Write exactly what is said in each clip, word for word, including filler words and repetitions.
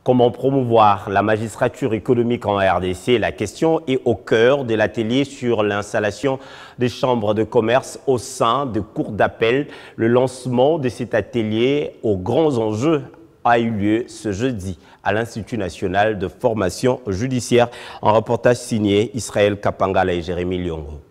Comment promouvoir la magistrature économique en R D C? La question est au cœur de l'atelier sur l'installation des chambres de commerce au sein des cours d'appel. Le lancement de cet atelier aux grands enjeux a eu lieu ce jeudi à l'Institut national de formation judiciaire. Un reportage signé Israël Kapangala et Jérémy Liongo.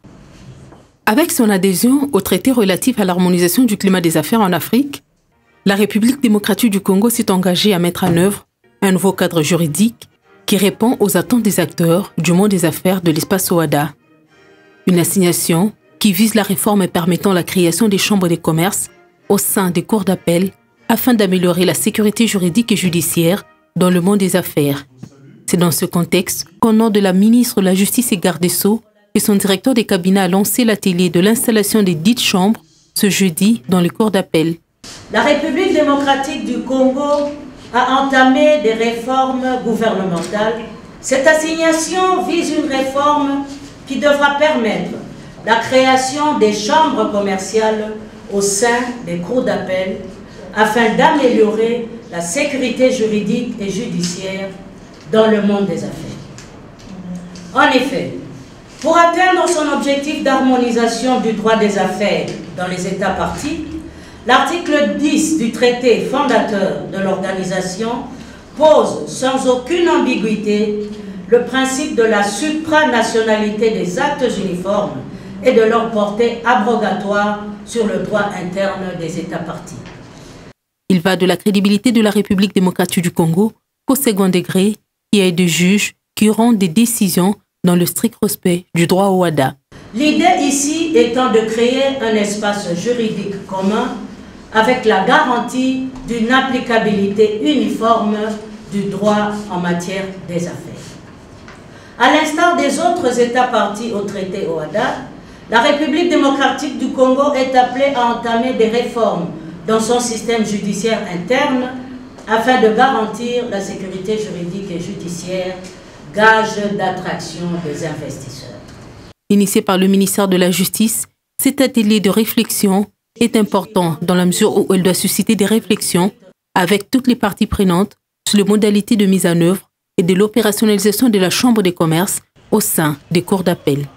Avec son adhésion au traité relatif à l'harmonisation du climat des affaires en Afrique, la République démocratique du Congo s'est engagée à mettre en œuvre un nouveau cadre juridique qui répond aux attentes des acteurs du monde des affaires de l'espace OHADA. Une assignation qui vise la réforme permettant la création des chambres de commerce au sein des cours d'appel afin d'améliorer la sécurité juridique et judiciaire dans le monde des affaires. C'est dans ce contexte qu'au nom de la ministre de la Justice et garde des Sceaux et son directeur des cabinets a lancé l'atelier de l'installation des dites chambres ce jeudi dans les cours d'appel. La République démocratique du Congo a entamé des réformes gouvernementales. Cette assignation vise une réforme qui devra permettre la création des chambres commerciales au sein des cours d'appel afin d'améliorer la sécurité juridique et judiciaire dans le monde des affaires. En effet, pour atteindre son objectif d'harmonisation du droit des affaires dans les États parties, l'article dix du traité fondateur de l'organisation pose sans aucune ambiguïté le principe de la supranationalité des actes uniformes et de leur portée abrogatoire sur le droit interne des États parties. Il va de la crédibilité de la République démocratique du Congo qu'au second degré, qui est des juges qui rendent des décisions dans le strict respect du droit OHADA. L'idée ici étant de créer un espace juridique commun avec la garantie d'une applicabilité uniforme du droit en matière des affaires. À l'instar des autres États partis au traité OHADA, la République démocratique du Congo est appelée à entamer des réformes dans son système judiciaire interne afin de garantir la sécurité juridique et judiciaire, gage d'attraction des investisseurs. Initié par le ministère de la Justice, cet atelier de réflexion est important dans la mesure où elle doit susciter des réflexions avec toutes les parties prenantes sur les modalités de mise en œuvre et de l'opérationnalisation de la Chambre des commerces au sein des cours d'appel.